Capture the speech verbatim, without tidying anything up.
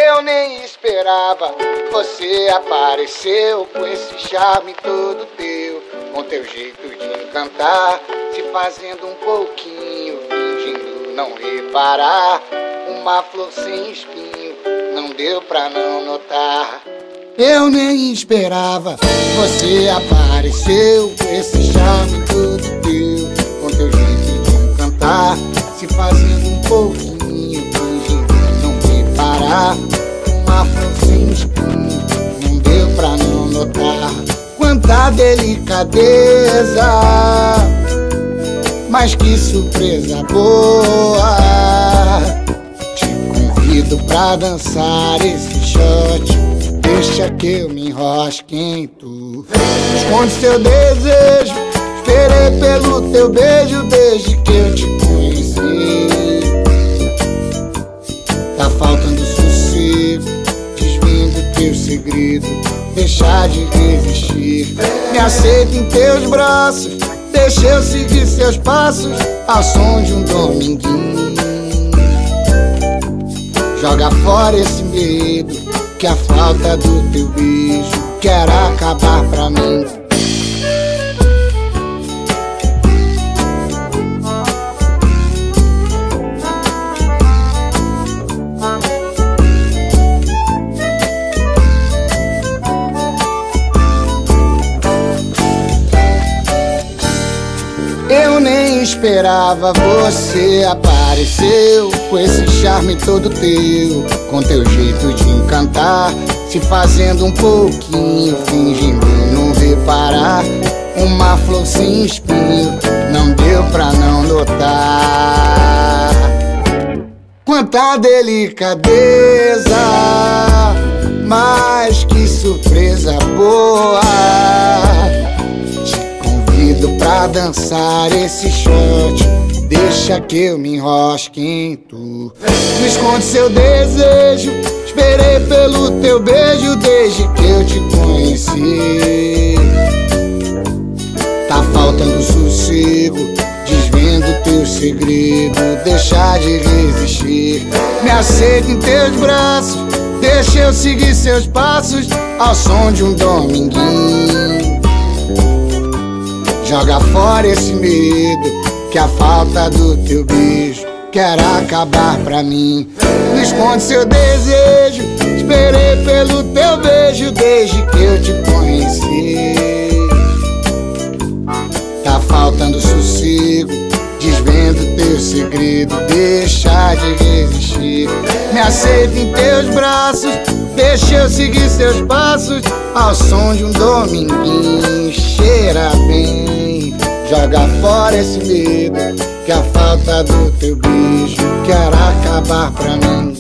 Eu nem esperava, você apareceu com esse charme todo teu, com teu jeito de encantar, se fazendo um pouquinho, fingindo não reparar. Uma flor sem espinho, não deu pra não notar. Eu nem esperava, você apareceu com esse charme todo teu, com teu jeito de encantar, se fazendo um pouquinho, fingindo não reparar. Uma flor sem espinho, não deu pra não notar. Quanta delicadeza, mas que surpresa boa. Te convido pra dançar esse shot, deixa que eu me enrosque em tu. Esconde seu desejo, esperei pelo teu beijo desde que eu te conheci. Tá faltando sossego, desvendo teu segredo, deixar de resistir. Me aceita em teus braços, deixa eu seguir seus passos ao som de um dominguinho. Joga fora esse medo, que a falta do teu beijo quer acabar pra mim. Eu nem esperava, você apareceu com esse charme todo teu, com teu jeito de encantar, se fazendo um pouquinho, fingindo não reparar. Uma flor sem espinho, não deu pra não notar. Quanta delicadeza, mas que surpresa boa. Pra dançar esse shot, deixa que eu me enrosque em tu. Não esconde seu desejo, esperei pelo teu beijo desde que eu te conheci. Tá faltando sossego, desvendo teu segredo, deixar de resistir. Me aceita em teus braços, deixa eu seguir seus passos ao som de um dominguinho. Joga fora esse medo, que a falta do teu beijo quer acabar pra mim. Não esconde seu desejo, esperei pelo teu beijo desde que eu te conheci. Tá faltando sossego, desvendo teu segredo, deixa de resistir. Me aceita em teus braços, deixa eu seguir seus passos ao som de um dominguinho. Cheira bem, joga fora esse medo, que a falta do teu beijo quer acabar pra mim.